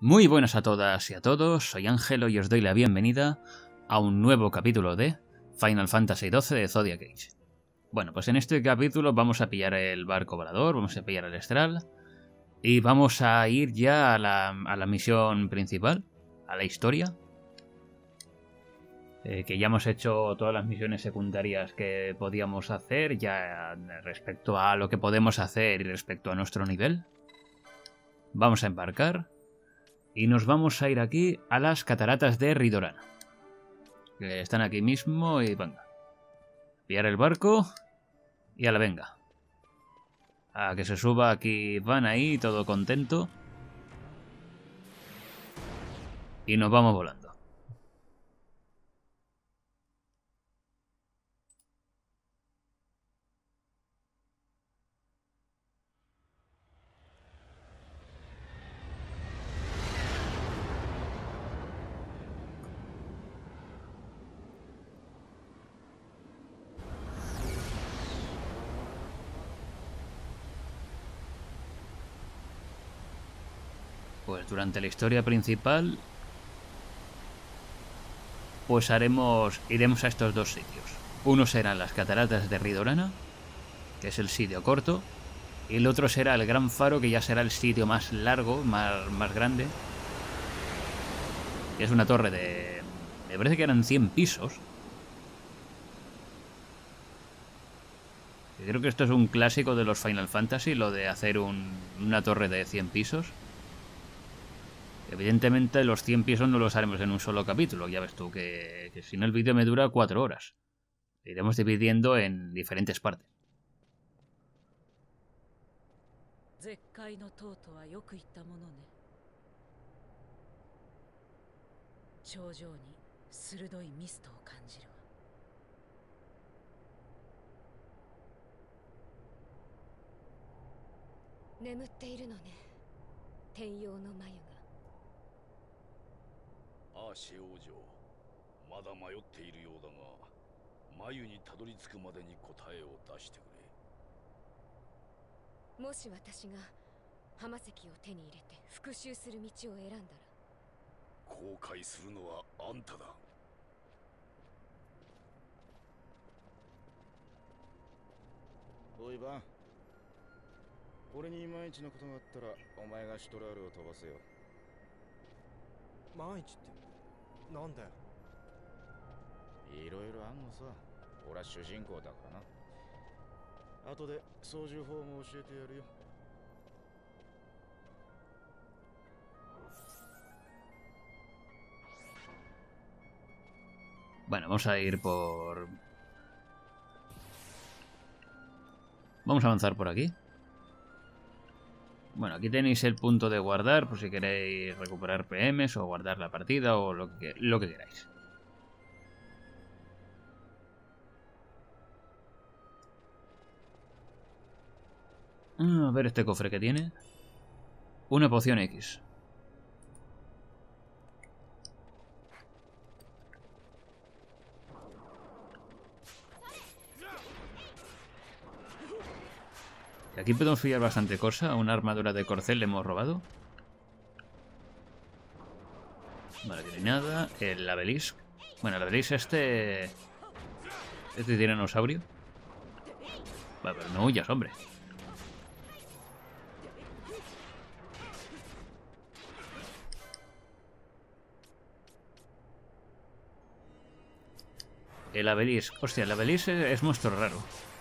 Muy buenas a todas y a todos, soy Ángelo y os doy la bienvenida a un nuevo capítulo de Final Fantasy XII de Zodiac Age. Bueno, pues en este capítulo vamos a pillar el barco volador, vamos a pillar el Estral y vamos a ir ya a la misión principal, a la historia. Que ya hemos hecho todas las misiones secundarias que podíamos hacer, ya respecto a lo que podemos hacer y respecto a nuestro nivel. Vamos a embarcar y nos vamos a ir aquí a las cataratas de Ridorana, que están aquí mismo, y venga, pillar el barco y a la venga. A que se suba aquí, van ahí, todo contento. Y nos vamos volando. Pues durante la historia principal, pues iremos a estos dos sitios. Uno serán las cataratas de Ridorana, que es el sitio corto, y el otro será el Gran Faro, que ya será el sitio más largo, más grande. Que es una torre de... me parece que eran 100 pisos. Yo creo que esto es un clásico de los Final Fantasy, lo de hacer una torre de 100 pisos. Evidentemente los 100 pisos no los haremos en un solo capítulo, ya ves tú que si no el vídeo me dura 4 horas. Iremos dividiendo en diferentes partes. Bueno, vamos a ir por... vamos a avanzar por aquí. Bueno, aquí tenéis el punto de guardar, por si queréis recuperar PMs o guardar la partida o lo que queráis. A ver este cofre que tiene. Una poción X. Aquí podemos pillar bastante cosa. Una armadura de corcel le hemos robado. Vale, aquí no hay nada. El Abelisc. Bueno, el Abelisc este tiranosaurio. Vale, pero no huyas, hombre. El Abelisc. Hostia, el Abelisc es monstruo raro.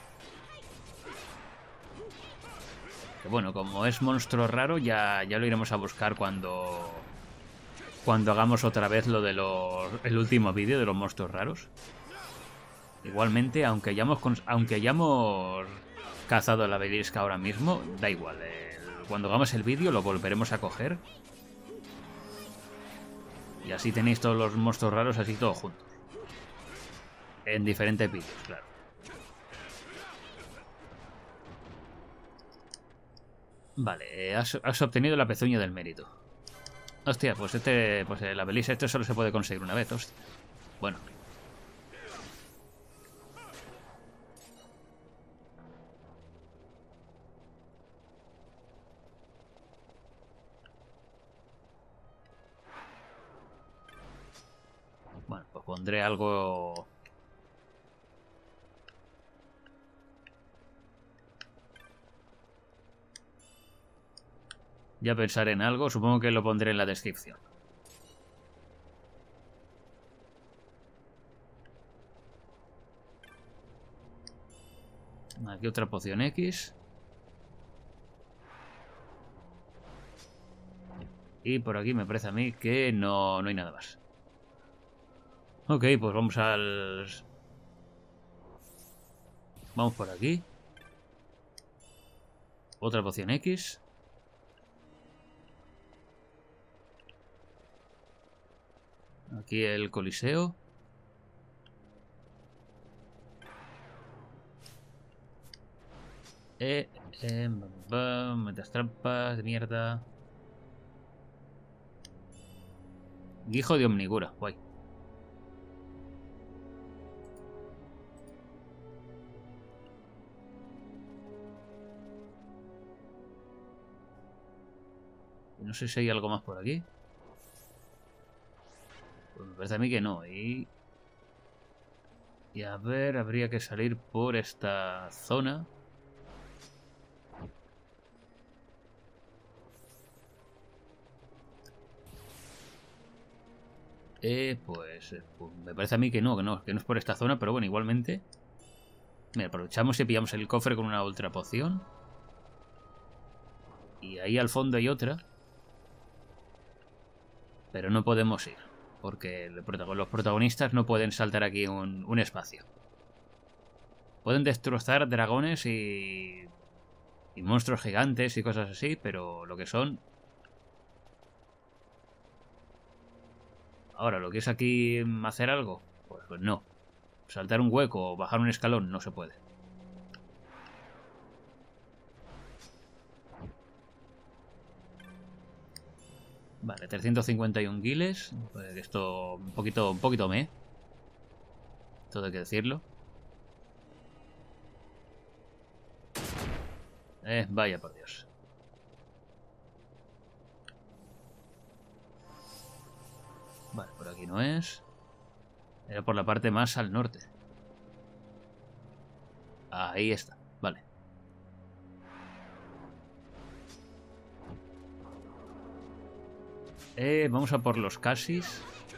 Que bueno, como es monstruo raro, ya lo iremos a buscar cuando hagamos otra vez lo de el último vídeo de los monstruos raros. Igualmente, aunque hayamos cazado el Abelisc ahora mismo, da igual. Cuando hagamos el vídeo lo volveremos a coger. Y así tenéis todos los monstruos raros así todos juntos. En diferentes vídeos, claro. Vale, has obtenido la pezuña del mérito. Hostia, pues el Abelisc este solo se puede conseguir una vez, hostia. Bueno. pondré algo... Ya pensaré en algo, supongo que lo pondré en la descripción. Aquí otra poción X. Y por aquí me parece a mí que no hay nada más. Ok, pues vamos al... Vamos por aquí. Otra poción X. Aquí el Coliseo. Metas trampas de mierda. Guijo de Omnigura, guay. No sé si hay algo más por aquí. Pues me parece a mí que no. Y a ver, habría que salir por esta zona. Pues me parece a mí que no es por esta zona, pero bueno, igualmente. Mira, aprovechamos y pillamos el cofre con una ultra poción. Y ahí al fondo hay otra. Pero no podemos ir, porque los protagonistas no pueden saltar aquí un espacio. Pueden destrozar dragones y monstruos gigantes y cosas así, pero lo que son... Ahora, lo que es aquí hacer algo, pues no. Saltar un hueco o bajar un escalón no se puede. Vale, 351 guiles. Pues esto un poquito me. Todo hay que decirlo. Vaya por Dios. Vale, por aquí no es. Era por la parte más al norte. Ahí está, vale. Vamos a por los casis.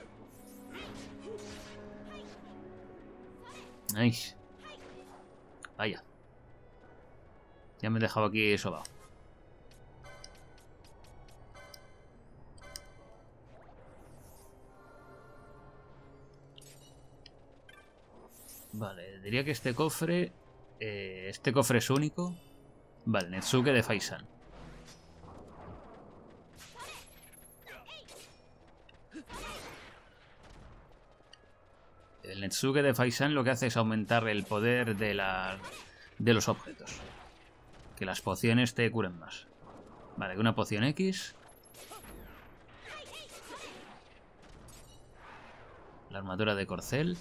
Nice. Vaya. Ya me he dejado aquí sobao. Vale, diría que este cofre es único. Vale, Netsuke de Faisan. El Netsuke de Faisan lo que hace es aumentar el poder de los objetos. Que las pociones te curen más. Vale, una poción X. La armadura de corcel.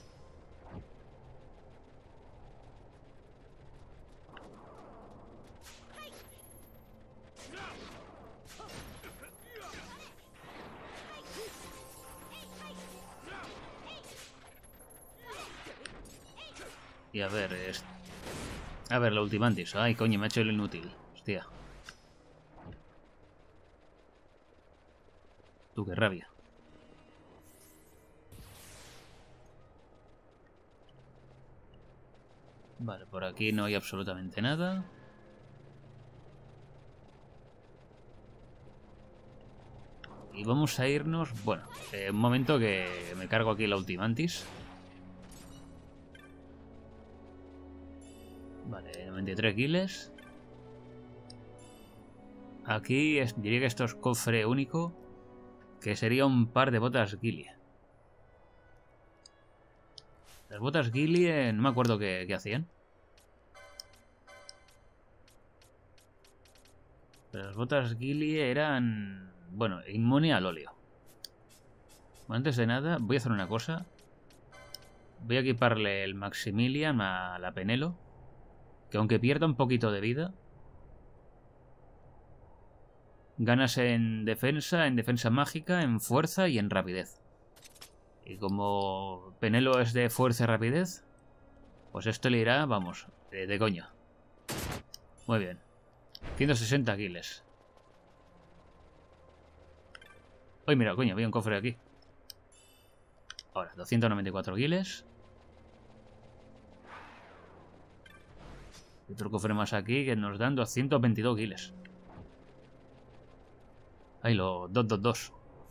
Y a ver, la ultimantis. Ay, coño, me ha hecho el inútil. Hostia. Tú, qué rabia. Vale, por aquí no hay absolutamente nada. Y vamos a irnos... Bueno, un momento que me cargo aquí la ultimantis. Vale, 93 guiles. Aquí diría que esto es cofre único, que sería un par de botas Guilie. Las botas Guilie no me acuerdo qué hacían. Pero las botas Guilie eran... Bueno, inmune al óleo. Bueno, antes de nada, voy a hacer una cosa. Voy a equiparle el Maximilian a la Penelo. Que aunque pierda un poquito de vida, ganas en defensa mágica, en fuerza y en rapidez. Y como Penelo es de fuerza y rapidez, pues esto le irá, vamos, de coña. Muy bien. 160 kiles. Uy, mira, coño, había un cofre aquí. Ahora, 294 kiles. Y otro cofre más aquí que nos dan 222 kiles. Ahí lo... 222.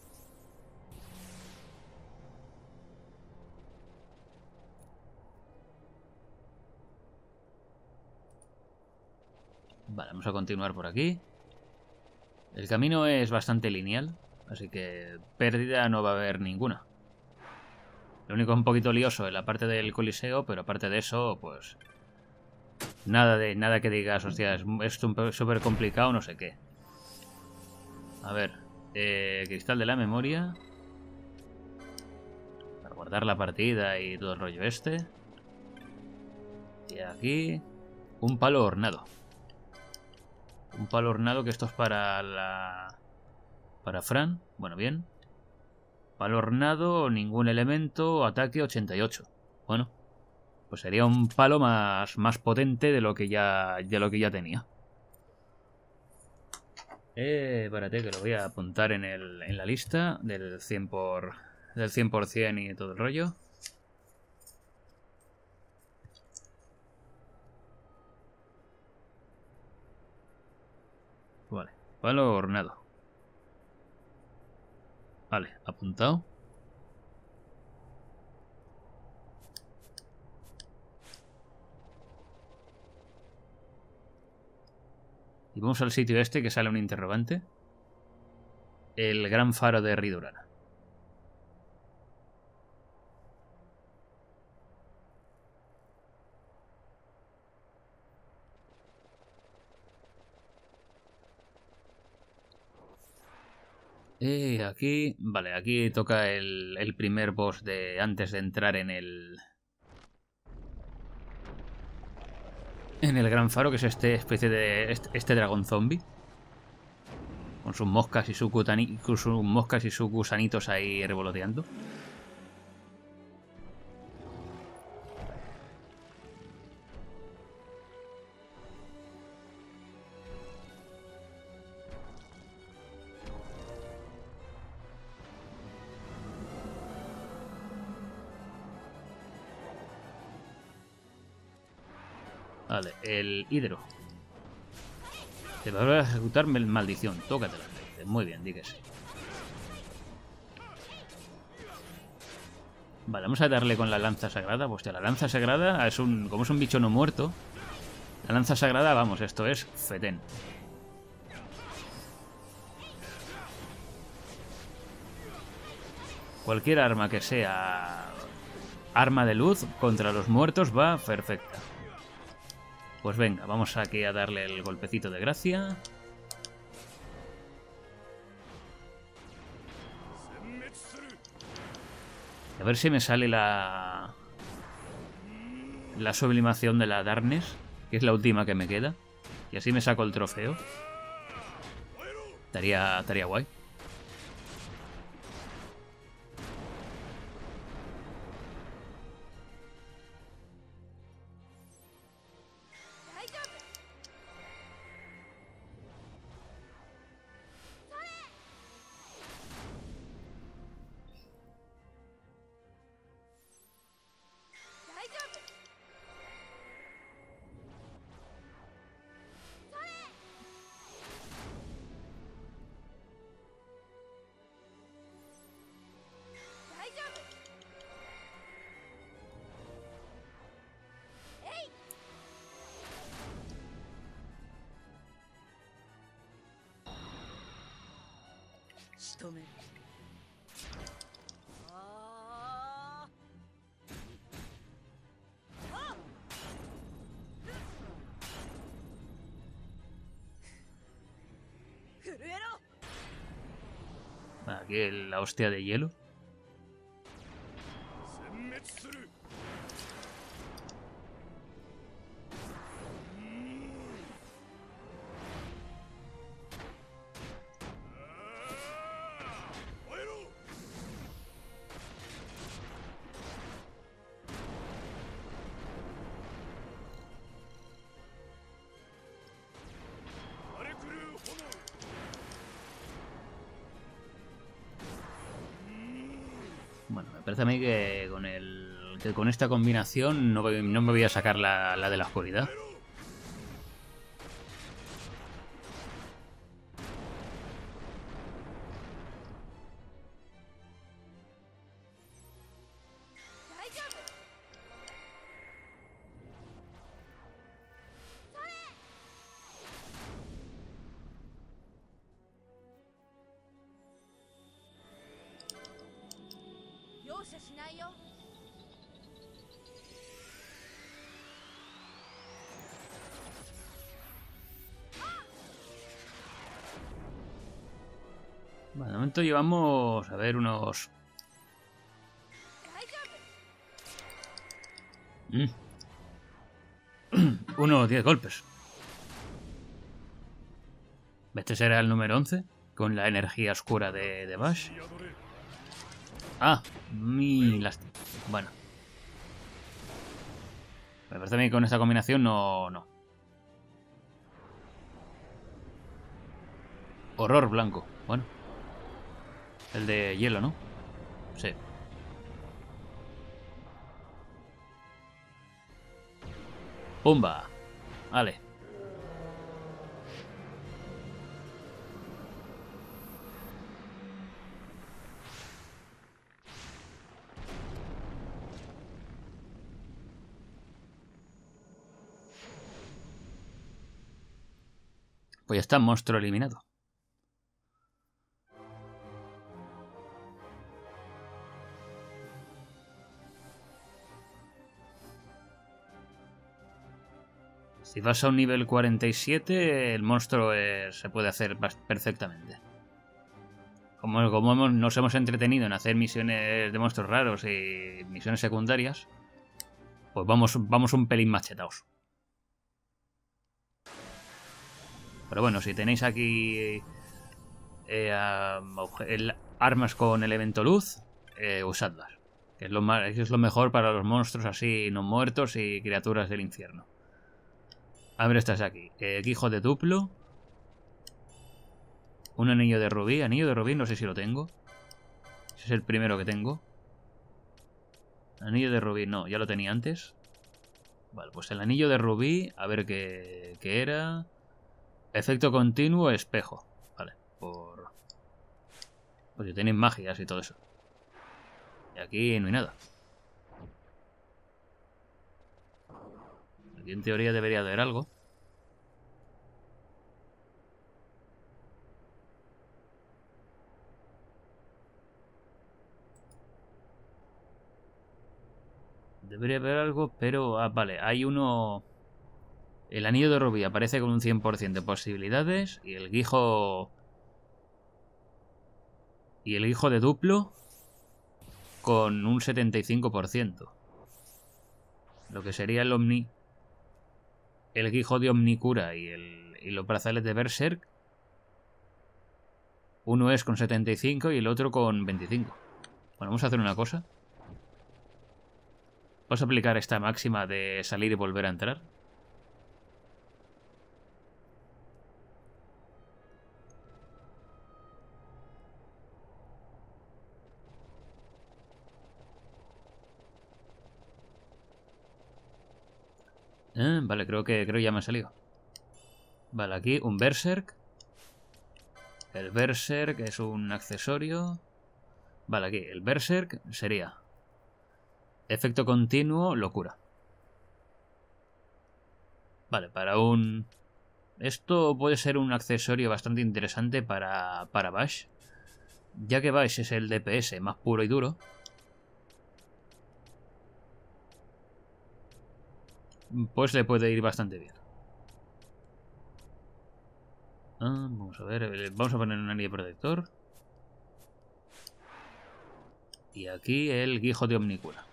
Vale, vamos a continuar por aquí. El camino es bastante lineal, así que pérdida no va a haber ninguna. Lo único un poquito lioso en la parte del coliseo, pero aparte de eso, pues... Nada que digas, hostia, es súper complicado, no sé qué. A ver, cristal de la memoria. Para guardar la partida y todo el rollo este. Y aquí... Un palo hornado. Un palo hornado que esto es para la... Para Fran. Bueno, bien. Palo hornado, ningún elemento, ataque 88. Bueno, pues sería un palo más potente de lo que ya tenía. Espérate que lo voy a apuntar en la lista del 100% y todo el rollo. Vale, palo hornado. Vale, apuntado. Y vamos al sitio este que sale un interrogante. El gran faro de Ridurana. Aquí... Vale, aquí toca el primer boss de antes de entrar en el... En el gran faro, que es este especie de... Este dragón zombie. Con sus moscas y sus gusanitos ahí revoloteando. Vale, el hidro. Te va a ejecutar maldición. Tócatela. Muy bien, dígase. Vale, vamos a darle con la lanza sagrada. Hostia, la lanza sagrada es un... Como es un bicho no muerto. La lanza sagrada, vamos, esto es fetén. Cualquier arma que sea arma de luz contra los muertos va perfecta. Pues venga, vamos aquí a darle el golpecito de gracia. A ver si me sale la sublimación de la Darkness, que es la última que me queda. Y así me saco el trofeo. Estaría guay. Aquí la hostia de hielo. Bueno, me parece a mí que con esta combinación no me voy a sacar la de la oscuridad. Bueno, de momento llevamos, a ver, unos... unos 10 golpes. Este será el número 11, con la energía oscura de Bash. Ah, mi lástima. Bueno. Me parece a mí que con esta combinación no. Horror blanco. Bueno. El de hielo, ¿no? Sí. ¡Pumba! Vale. Pues ya está, monstruo eliminado. Si vas a un nivel 47, el monstruo se puede hacer perfectamente. Como nos hemos entretenido en hacer misiones de monstruos raros y misiones secundarias, pues vamos un pelín machetados. Pero bueno, si tenéis aquí armas con elemento luz, usadlas. Que es lo mejor para los monstruos así no muertos y criaturas del infierno. A ver, estas aquí. Guijo de duplo. Un anillo de rubí. Anillo de rubí no sé si lo tengo. Ese es el primero que tengo. Anillo de rubí no, ya lo tenía antes. Vale, pues el anillo de rubí. A ver qué era. Efecto continuo, espejo. Vale, pues si tenéis magias y todo eso. Y aquí no hay nada. Aquí en teoría debería haber algo. Debería haber algo, pero... Ah, vale, hay uno... El anillo de rubí aparece con un 100% de posibilidades. Y el guijo... Y el guijo de duplo con un 75%. Lo que sería el guijo de Omnicura y los brazales de Berserk. Uno es con 75 y el otro con 25. Bueno, vamos a hacer una cosa. Vamos a aplicar esta máxima de salir y volver a entrar. Vale, creo ya me ha salido. Vale, aquí un Berserk. El Berserk es un accesorio. Vale, aquí el Berserk sería efecto continuo, locura. Vale, para un... Esto puede ser un accesorio bastante interesante para Bash. Ya que Bash es el DPS más puro y duro. Pues le puede ir bastante bien. Vamos a ver, vamos a poner un anillo protector. Y aquí el guijo de Omnicura.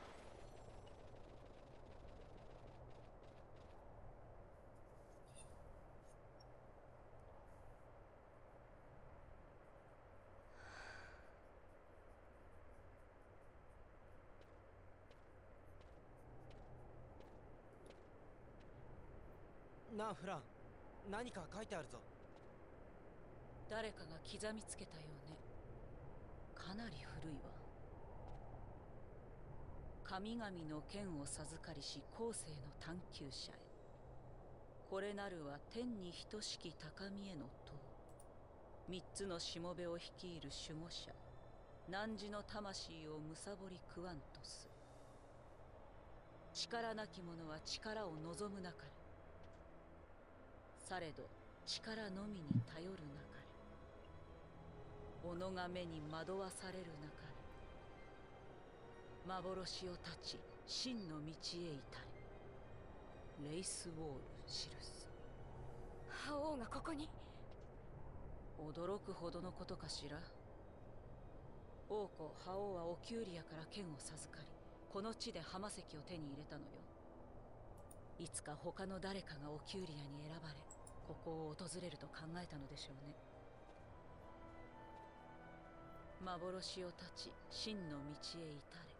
Na, Fran, 何か書いてあるぞ。 誰かが刻みつけたようね。かなり古いわ。 神々の剣を授かりし後世の探求者へ。これなるは天に等しき高みへの塔。三つのしもべを率いる守護者、汝の魂をむさぼり食わんとす。力なき者は力を望むなかれ。されど力のみに頼るなかれ。己が目に惑わされるなかれ。幻を断ち真の道へ至れ。レイスウォール記す。 覇王がここに。 驚くほどのことかしら。王子覇王はオキューリアから剣を授かり、この地で浜石を手に入れたのよ。いつか他の誰かがオキューリアに選ばれ、ここを訪れると考えたのでしょうね。幻を断ち真の道へ至れ。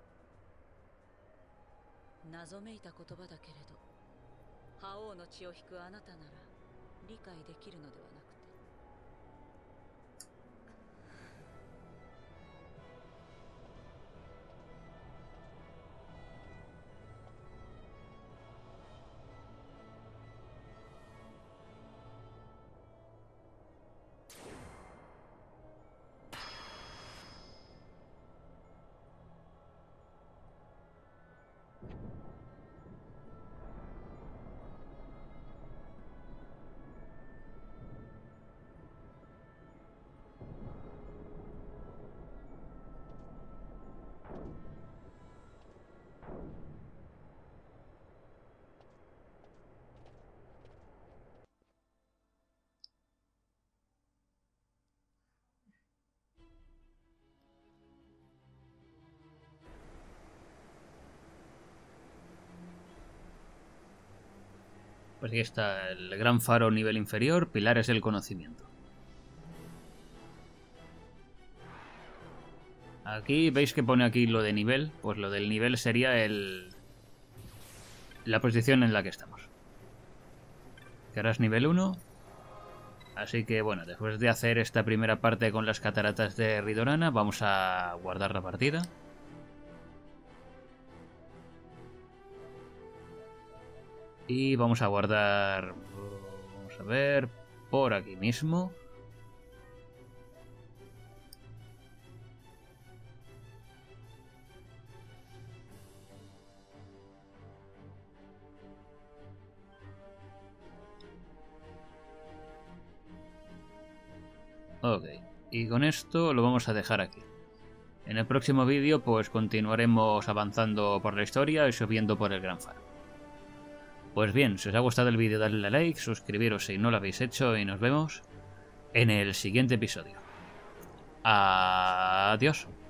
謎めいた言葉だけれど、覇王の血を引くあなたなら理解できるのではなくて。 Pues aquí está el gran faro nivel inferior, pilares del conocimiento. Aquí veis que pone aquí lo de nivel, pues lo del nivel sería la posición en la que estamos. Que ahora es nivel 1. Así que bueno, después de hacer esta primera parte con las cataratas de Ridorana, vamos a guardar la partida. Y vamos a guardar, vamos a ver, por aquí mismo. Ok, y con esto lo vamos a dejar aquí. En el próximo vídeo pues continuaremos avanzando por la historia y subiendo por el gran faro. Pues bien, si os ha gustado el vídeo dadle a like, suscribiros si no lo habéis hecho y nos vemos en el siguiente episodio. Adiós.